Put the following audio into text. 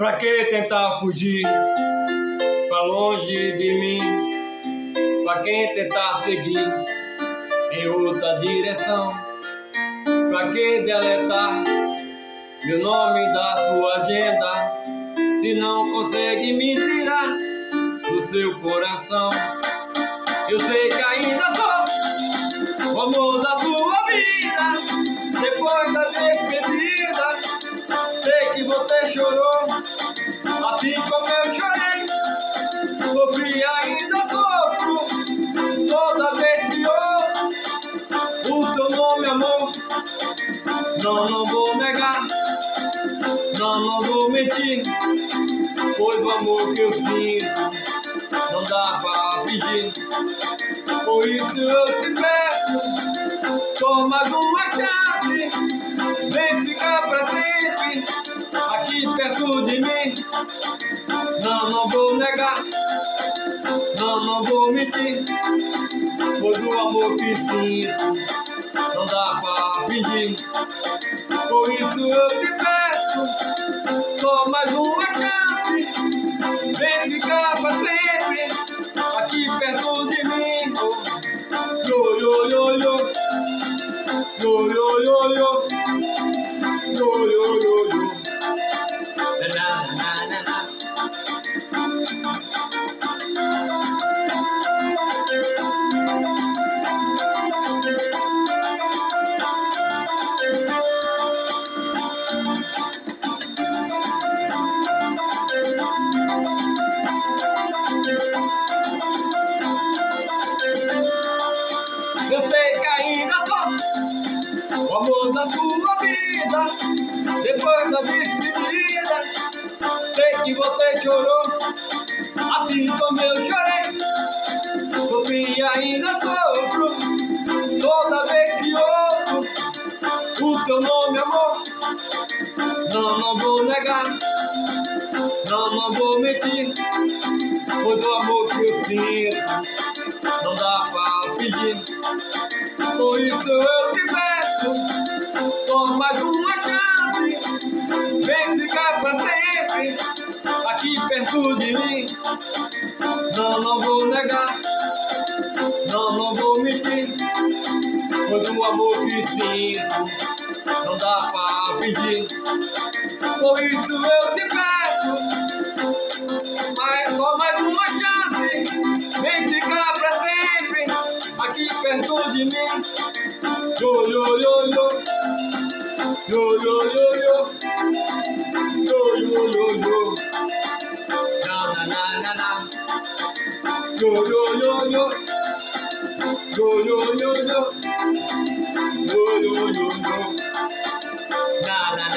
Pra que tentar fugir pra longe de mim? Pra quem tentar seguir em outra direção? Pra que deletar meu nome da sua agenda, se não consegue me tirar do seu coração? Eu sei que ainda sou o amor da sua vida, depois da despedida. Sei que você chorou, assim como eu chorei. Sofri, ainda sofro, toda vez que ouço o seu nome, amor. Não vou negar, não vou mentir, pois o amor que eu sinto não dá pra fingir. Por isso eu te peço, só mais uma chance, vem ficar pra sempre aqui perto de mim. Não vou negar, não vou mentir, pois o amor que sinto não dá pra fingir. Por isso eu te peço, só mais uma chance, vem ficar pra sempre aqui perto de mim. Yo, yo, yo, yo. Yo, yo, yo, yo. Yo, yo, yo, yo. Na, na, na, na. Eu sei que ainda sou o amor da sua vida, depois da despedida. Sei que você chorou, assim como eu chorei. Sofri e ainda sofro, toda vez que ouço o seu nome, amor. Não vou negar, não vou mentir, pois o amor que eu sinto não dá pra fingir. Por isso eu te peço, só mais uma chance, vem ficar pra sempre aqui perto de mim. Não vou negar, não vou mentir, pois o amor que sinto não dá pra fingir. Por isso eu te peço, só mais uma chance, vem ficar pra sempre aqui perto de mim. Yo, yo, yo, yo. Yo, yo, yo, yo. Yo, yo, yo, yo. Na, na, na, na. Yo, yo, yo, yo. Yo, yo, yo, yo. Yo, yo, yo, yo. Na, na, na.